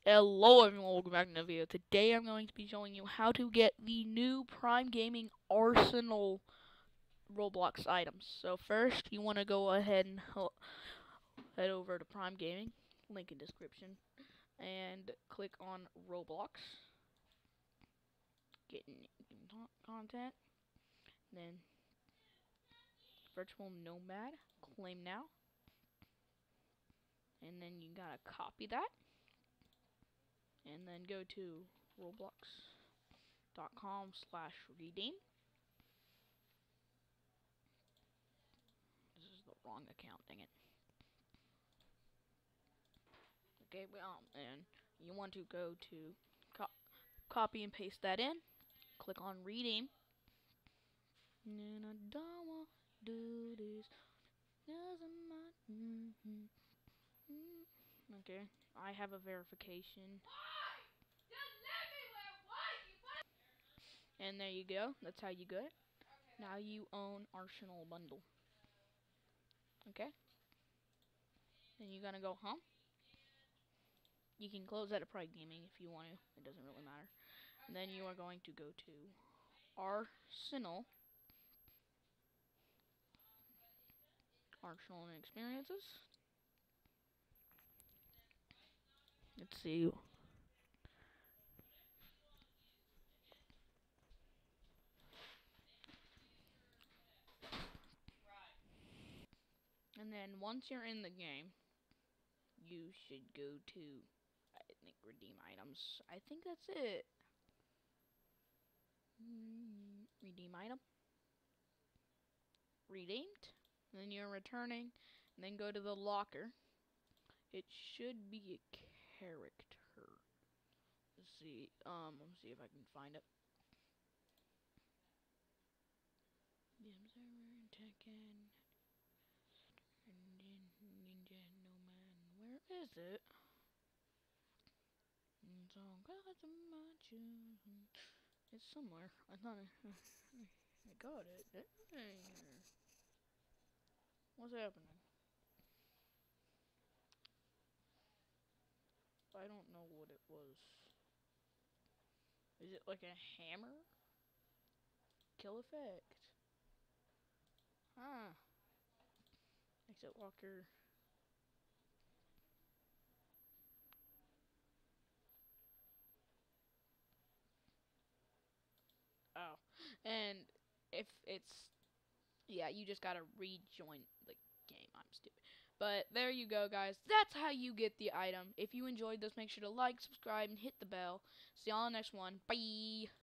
Hello everyone, welcome back to the video. Today I'm going to be showing you how to get the new Prime Gaming Arsenal Roblox items. So first, you want to go ahead and head over to Prime Gaming, link in description, and click on Roblox, get in content, then virtual nomad, claim now, and then you gotta copy that, and then go to roblox.com/redeem. This is the wrong account, dang it. Okay, well, and you want to go to copy and paste that in. Click on redeem. And I don't want to do this. Okay, I have a verification. And there you go. That's how you get it. Now you own Arsenal Bundle. Okay? Then you're gonna go home. You can close out of Pride Gaming if you want to. It doesn't really matter. And then you are going to go to Arsenal and Experiences. Let's see. And then once you're in the game, you should go to, I think, redeem items. I think that's it. Redeem item. Redeemed. And then you're returning. And then go to the locker. It should be a character. Let's see. Let's see if I can find it. Tekken. Ninja Nomad. Where is it? It's somewhere. I thought I got it. What's happening? I don't know what it was. Is it like a hammer? Kill effect. Huh. Exit locker. Oh. And if it's, yeah, you just gotta rejoin the game. I'm stupid. But there you go, guys. That's how you get the item. If you enjoyed this, make sure to like, subscribe, and hit the bell. See y'all on the next one. Bye.